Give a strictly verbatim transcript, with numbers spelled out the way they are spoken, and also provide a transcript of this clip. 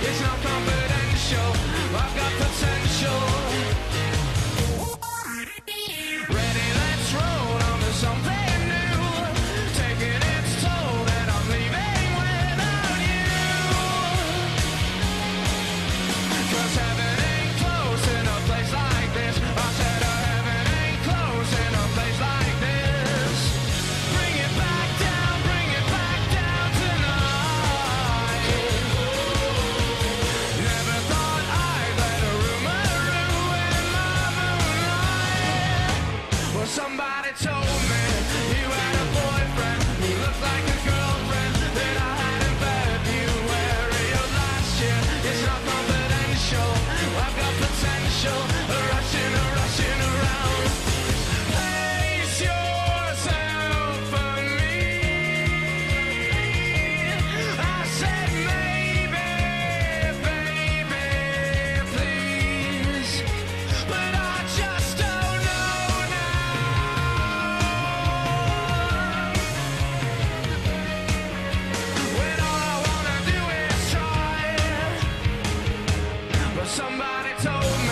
It's not confidential. I've got potential. Ready, let's roll on to something new. Taking its toll and I'm leaving without you. 'Cause heaven ain't close in a place like this. I said uh, heaven ain't close in a place like this. Bring it back down, bring it back down tonight. Never thought I'd let a rumor ruin my moonlight. Well, somebody told me you had a boyfriend who looked like a girlfriend that I had in February of last year. It's not confidential. I've got potential. Rushing, rushing around. Place yourself for me. I said maybe, baby, please. But I just don't know now. When all I wanna do is try. But somebody told me